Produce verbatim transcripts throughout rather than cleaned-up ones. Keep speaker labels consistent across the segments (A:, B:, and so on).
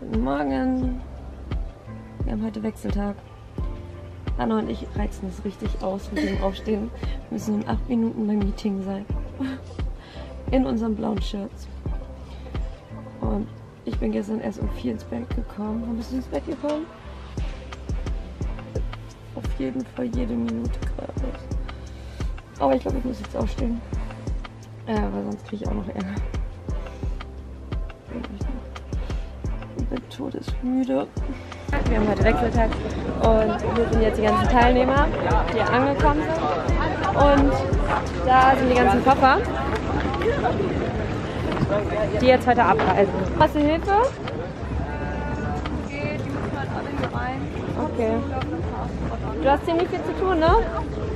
A: Guten Morgen. Wir haben heute Wechseltag. Hanna und ich reizen es richtig aus mit dem Aufstehen. Wir müssen in acht Minuten beim Meeting sein. In unseren blauen Shirts. Und ich bin gestern erst um vier ins Bett gekommen. Wann bist du ins Bett gekommen? Auf jeden Fall jede Minute gerade. Aber ich glaube, ich muss jetzt aufstehen. Ja, weil sonst kriege ich auch noch Ärger. Ich bin todesmüde. Wir haben heute Wechseltag und hier sind jetzt die ganzen Teilnehmer, die angekommen sind. Und da sind die ganzen Koffer, die jetzt heute abreisen. Hast du Hilfe?
B: Okay, die müssen halt alle hier rein.
A: Okay. Du hast ziemlich viel zu tun, ne?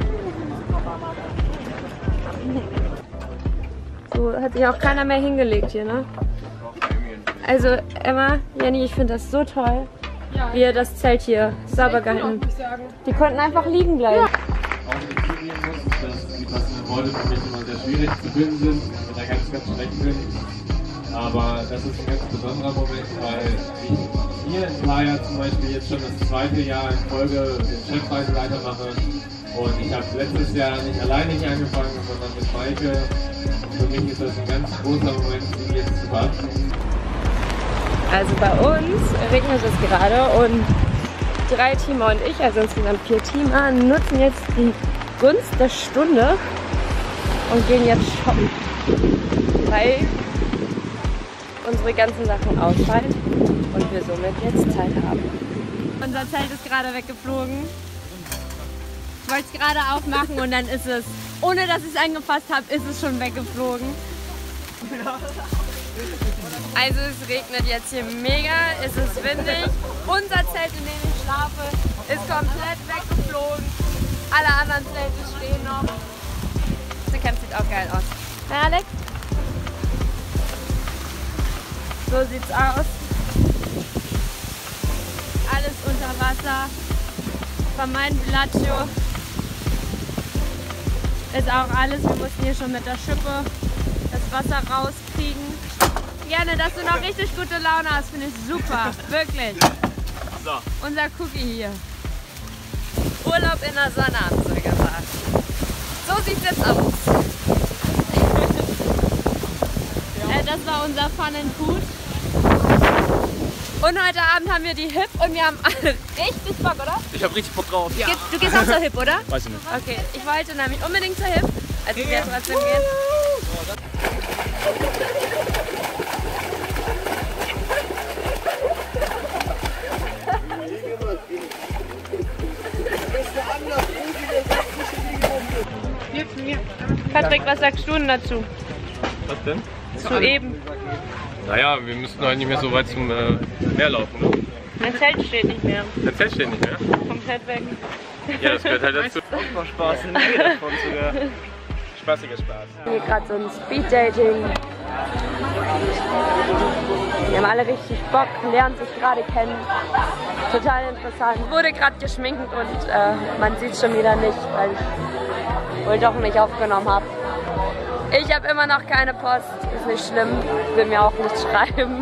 A: So hat sich auch keiner mehr hingelegt hier, ne? Also Emma, Jenny, ich finde das so toll,
B: Ja,
A: wie ihr das Zelt hier sauber gehalten habt. Die konnten einfach liegen bleiben.
C: Auch nicht zugeben muss, dass die passenden Worte für mich immer sehr schwierig zu finden sind und da ganz, ganz schlecht sind. Aber das ist ein ganz besonderer Moment, weil ich hier in Playa zum Beispiel jetzt schon das zweite Jahr in Folge den Chefreiseleiter mache. Und ich habe letztes Jahr nicht alleine hier angefangen, sondern mit Maike. Und für mich ist das ein ganz großer Moment, die jetzt zu verabschieden.
A: Also bei uns regnet es gerade und drei Teamer und ich, also insgesamt vier Teamer, nutzen jetzt die Gunst der Stunde und gehen jetzt shoppen, weil unsere ganzen Sachen ausfallen und wir somit jetzt Zeit haben. Unser Zelt ist gerade weggeflogen. Ich wollte es gerade aufmachen und dann ist es, ohne dass ich es angefasst habe, ist es schon weggeflogen. Also es regnet jetzt hier mega, es ist windig. Unser Zelt, in dem ich schlafe, ist komplett weggeflogen. Alle anderen Zelte stehen noch. Das Camp sieht auch geil aus. Na Alex? So sieht's aus. Alles unter Wasser. Von meinem Bellagio ist auch alles. Wir mussten hier schon mit der Schippe das Wasser rauskriegen. Gerne, dass du noch richtig gute Laune hast, finde ich super. Wirklich. So. Unser Cookie hier. Urlaub in der Sonne, haben sie gesagt. So sieht es jetzt aus. äh, das war unser Fun and Food. Und heute Abend haben wir die Hip und wir haben alle richtig Bock, oder?
D: Ich hab richtig Bock drauf.
A: Ja. Du gehst auch zur Hip, oder?
D: Weiß ich nicht.
A: Okay, ich wollte nämlich unbedingt zur Hip. Also wir trotzdem gehen. Patrick, was sagst du denn dazu?
D: Was denn?
A: Zu eben.
D: Naja, wir müssten halt nicht mehr so weit zum äh, Meer laufen, ne?
A: Mein Zelt steht nicht mehr.
D: Dein Zelt steht nicht mehr?
A: Komplett weg.
D: Ja, das gehört halt dazu.
E: Auch Spaß, in der Nähe davon sogar.
D: Spaßiger Spaß.
A: Hier gerade so ein Speed-Dating. Wir haben alle richtig Bock, lernen sich gerade kennen. Total interessant. Wurde gerade geschminkt und äh, man sieht es schon wieder nicht, weil ich wohl doch nicht aufgenommen habe. Ich habe immer noch keine Post, ist nicht schlimm, will mir auch nicht schreiben.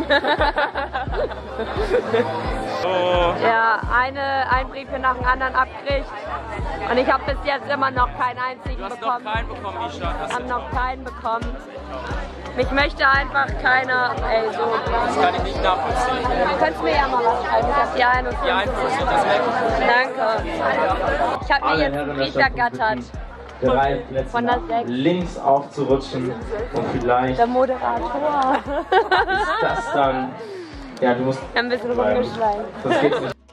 D: Oh.
A: Ja, eine, ein Brief hier nach dem anderen abkriegt und ich habe bis jetzt immer noch keinen einzigen
E: Du hast
A: bekommen.
E: noch keinen bekommen, wie stark
A: Ich
E: hast
A: habe
E: du?
A: noch keinen bekommen. Mich möchte einfach keiner, ey, so.
E: Das kann ich nicht nachvollziehen.
A: Du könntest mir ja mal was schreiben, ich hab die einundfünfzig.
E: Die einundfünfzig, das merke ich.
A: Danke. Ich habe mir jetzt einen Brief ergattert.
F: Drei Plätze
A: Von der sechs.
F: links aufzurutschen und vielleicht
A: Der Moderator.
F: ist das dann, ja du musst
A: Wir haben ein bisschen
F: bleiben.
A: rumgeschlagen.
F: Das geht nicht.